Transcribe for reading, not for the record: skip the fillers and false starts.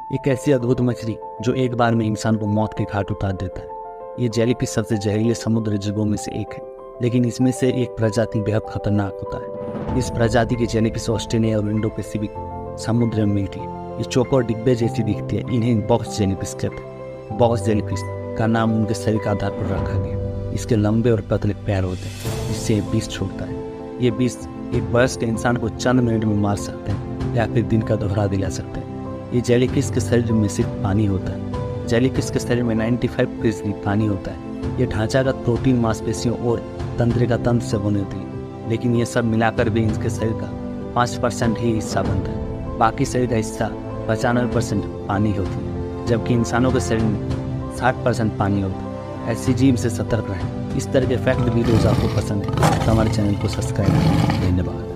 एक ऐसी अद्भुत मछली जो एक बार में इंसान को मौत के घाट उतार देता है। ये जेलीफिश सबसे जहरीले समुद्र जीवों में से एक है, लेकिन इसमें से एक प्रजाति बेहद खतरनाक होता है। इस प्रजाति की जेलीफिश ऑस्ट्रेलिया और इंडो पैसिफिक समुद्र में मिलती है। ये चौकोर डिब्बे जैसी दिखती है। इन्हें बॉक्स जेलीफिश कहते हैं। बॉक्स जेलीफिश का नाम उनके शरीर के आधार पर रखा गया। इसके लंबे और पतले पैर होते हैं जिससे ये विष छोड़ता है। ये विष एक वयस्क इंसान को चंद मिनट में मार सकते हैं या फिर दिन का दोहरा दिला सकते हैं। ये जेलीफिश के शरीर में सिर्फ पानी होता है। जेलीफिश के शरीर में 95% पानी होता है। ये ढांचागत प्रोटीन मांसपेशियों और तंत्रिका तंत्र से बने होती है, लेकिन ये सब मिलाकर भी इनके शरीर का 5% ही हिस्सा बनता है। बाकी शरीर का हिस्सा 95% पानी होती है, जबकि इंसानों के शरीर में 60% पानी होता है। ऐसी जीव से सतर्क रहें। इस तरह के फैक्ट वीडियोज़ आपको पसंद है तो हमारे चैनल को सब्सक्राइब करें। धन्यवाद।